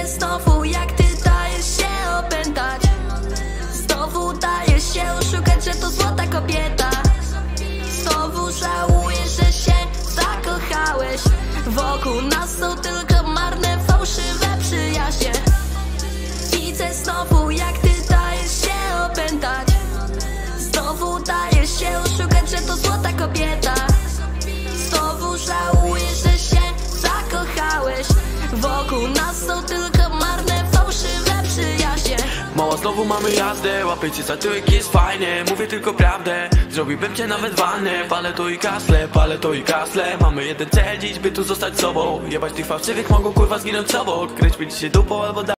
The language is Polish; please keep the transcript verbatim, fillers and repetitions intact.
Widzę znowu, jak ty dajesz się opętać. Znowu dajesz się oszukać, że to złota kobieta. Znowu żałujesz, że się zakochałeś. Wokół nas są tylko marne, fałszywe przyjaźnie. Widzę znowu, jak ty dajesz się opętać. Znowu dajesz się oszukać, że to złota kobieta. Znowu żałujesz, że się zakochałeś. Wokół nas są tylko marne, fałszywe przyjaźnie. Mała, znowu mamy jazdę, łapię cię za tyłek, jest fajnie. Mówię tylko prawdę, zrobiłbym cię nawet wannę. Palę to i kasle, palę to i kasle. Mamy jeden cel dziś, by tu zostać sobą. Jebać tych fałszywych, mogą kurwa zginąć sobą. Kręćmy dzisiaj dupą albo da